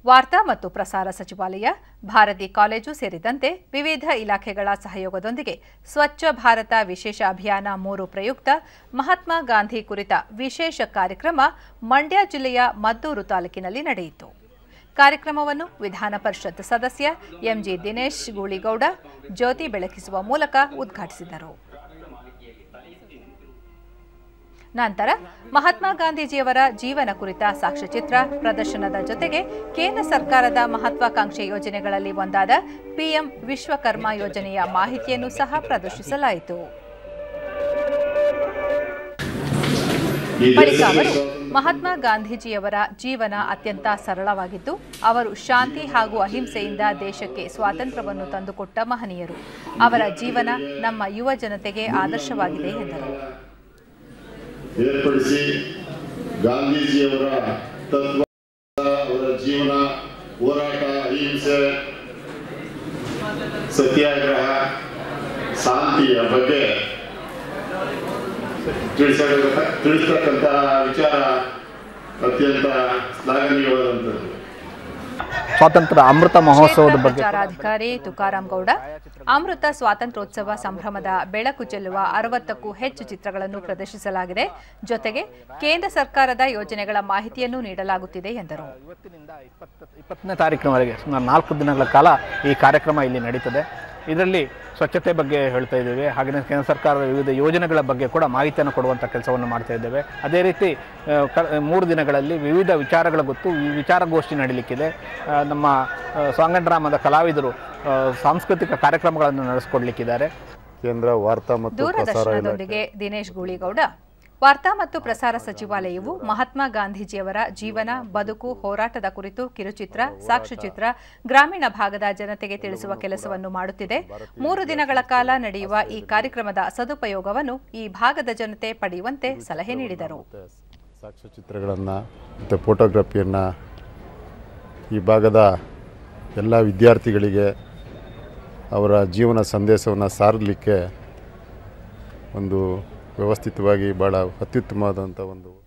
ವಾರ್ತಾ ಮತ್ತು ಪ್ರಸಾರ ಸಚಿವಾಲಯ, ಭಾರತಿ ಕಾಲೇಜು ಸೇರಿದಂತೆ ವಿವಿಧ ಇಲಾಖೆಗಳ ಸಹಯೋಗದೊಂದಿಗೆ ಸ್ವಚ್ಛ ಭಾರತ ವಿಶೇಷ ಅಭಿಯಾನ 3 ಪ್ರಯುಕ್ತ ಮಹಾತ್ಮ ಗಾಂಧಿ ಕುರಿತ ವಿಶೇಷ ಕಾರ್ಯಕ್ರಮ ಮಂಡ್ಯ ಜಿಲ್ಲೆಯ ಮದ್ದೂರು ತಾಲೂಕಿನಲ್ಲಿ ನಡೆಯಿತು. ಕಾರ್ಯಕ್ರಮವನ್ನು ವಿಧಾನ ಪರಿಷತ್ ಸದಸ್ಯ ಎಂಜಿ ದಿನೇಶ್ ಗೂಳಿಗೌಡ ಜ್ಯೋತಿ ಬೆಳಗಿಸುವ ಮೂಲಕ ಉದ್ಘಾಟಿಸಿದರು. ನಂತರ ಮಹಾತ್ಮ ಗಾಂಧೀಜಿಯವರ ಜೀವನ ಕುರಿತ ಸಾಕ್ಷ್ಯಚಿತ್ರ ಪ್ರದರ್ಶನದ ಜೊತೆಗೆ ಕೇಂದ್ರ ಸರ್ಕಾರದ ಮಹತ್ವಾಕಾಂಕ್ಷೆ ಯೋಜನೆಗಳಲ್ಲಿ ಒಂದಾದ ಪಿಎಂ ವಿಶ್ವಕರ್ಮ ಯೋಜನೆಯ ಮಾಹಿತಿಯನ್ನು ಸಹ ಪ್ರದರ್ಶಿಸಲಾಯಿತು. ಬಳಿಕ ಅವರು ಮಹಾತ್ಮ ಗಾಂಧೀಜಿಯವರ ಜೀವನ ಅತ್ಯಂತ ಸರಳವಾಗಿದ್ದು, ಅವರು ಶಾಂತಿ ಹಾಗೂ ಅಹಿಂಸೆಯಿಂದ ದೇಶಕ್ಕೆ ಸ್ವಾತಂತ್ರ್ಯವನ್ನು ತಂದುಕೊಟ್ಟ ಮಹನೀಯರು. ಅವರ ಜೀವನ ನಮ್ಮ ಯುವ ಜನತೆಗೆ ಆದರ್ಶವಾಗಿದೆ ಎಂದರು. ಏರ್ಪಡಿಸಿ ಗಾಂಧೀಜಿಯವರ ತತ್ವ, ಅವರ ಜೀವನ, ಹೋರಾಟ, ಅಹಿಂಸೆ, ಸತ್ಯಾಗ್ರಹ, ಶಾಂತಿಯ ಬಗ್ಗೆ ತಿಳಿಸ್ತಕ್ಕಂಥ ವಿಚಾರ ಅತ್ಯಂತ ಶ್ಲಾಘನೀಯವಾದಂಥದ್ದು. ಸ್ವಾತಂತ್ರ್ಯ ಅಮೃತ ಮಹೋತ್ಸವದ ಬಗ್ಗೆ ಪ್ರಚಾರಾಧಿಕಾರಿ ತುಕಾರಾಮ್ ಗೌಡ ಅಮೃತ ಸ್ವಾತಂತ್ರ್ಯೋತ್ಸವ ಸಂಭ್ರಮದ ಬೆಳಕು ಚೆಲ್ಲುವ 60ಕ್ಕೂ ಹೆಚ್ಚು ಚಿತ್ರಗಳನ್ನು ಪ್ರದರ್ಶಿಸಲಾಗಿದೆ. ಜೊತೆಗೆ ಕೇಂದ್ರ ಸರ್ಕಾರದ ಯೋಜನೆಗಳ ಮಾಹಿತಿಯನ್ನು ನೀಡಲಾಗುತ್ತಿದೆ ಎಂದರು. 20ನೇ ತಾರೀಕಿನವರೆಗೆ ಸುಮಾರು 4 ದಿನಗಳ ಕಾಲ ಈ ಕಾರ್ಯಕ್ರಮ ಇಲ್ಲಿ ನಡೀತದೆ. ಇದರಲ್ಲಿ ಸ್ವಚ್ಛತೆ ಬಗ್ಗೆ ಹೇಳ್ತಾ ಇದ್ದೇವೆ, ಹಾಗೆಯೇ ಕೇಂದ್ರ ಸರ್ಕಾರದ ವಿವಿಧ ಯೋಜನೆಗಳ ಬಗ್ಗೆ ಕೂಡ ಮಾಹಿತಿಯನ್ನು ಕೊಡುವಂಥ ಕೆಲಸವನ್ನು ಮಾಡ್ತಾ ಇದ್ದೇವೆ. ಅದೇ ರೀತಿ 3 ದಿನಗಳಲ್ಲಿ ವಿವಿಧ ವಿಚಾರಗಳ ವಿಚಾರಗೋಷ್ಠಿ ನಡೀಲಿಕ್ಕಿದೆ. ನಮ್ಮ ಸಾಂಗಡ್ರಾಮದ ಕಲಾವಿದರು ಸಾಂಸ್ಕೃತಿಕ ಕಾರ್ಯಕ್ರಮಗಳನ್ನು ನಡೆಸಿಕೊಡ್ಲಿಕ್ಕಿದ್ದಾರೆ. ಕೇಂದ್ರ ವಾರ್ತಾ ಮತ್ತು ದೂರದರ್ಶನದೊಂದಿಗೆ ದಿನೇಶ್ ಗೂಳಿಗೌಡ, ವಾರ್ತಾ ಮತ್ತು ಪ್ರಸಾರ ಸಚಿವಾಲಯವು ಮಹಾತ್ಮ ಗಾಂಧೀಜಿಯವರ ಜೀವನ, ಬದುಕು, ಹೋರಾಟದ ಕುರಿತು ಕಿರುಚಿತ್ರ, ಸಾಕ್ಷ್ಯಚಿತ್ರ ಗ್ರಾಮೀಣ ಭಾಗದ ಜನತೆಗೆ ತಿಳಿಸುವ ಕೆಲಸವನ್ನು ಮಾಡುತ್ತಿದೆ. 3 ದಿನಗಳ ಕಾಲ ನಡೆಯುವ ಈ ಕಾರ್ಯಕ್ರಮದ ಸದುಪಯೋಗವನ್ನು ಈ ಭಾಗದ ಜನತೆ ಪಡೆಯುವಂತೆ ಸಲಹೆ ನೀಡಿದರು. ಸಾಕ್ಷ್ಯಚಿತ್ರಗಳನ್ನು ಮತ್ತು ಫೋಟೋಗ್ರಫಿಯನ್ನು ಈ ಭಾಗದ ಎಲ್ಲ ವಿದ್ಯಾರ್ಥಿಗಳಿಗೆ ಅವರ ಜೀವನ ಸಂದೇಶವನ್ನು ಸಾರಲಿಕ್ಕೆ ಒಂದು ವ್ಯವಸ್ಥಿತವಾಗಿ ಭಾಳ ಅತ್ಯುತ್ತಮವಾದಂಥ ಒಂದು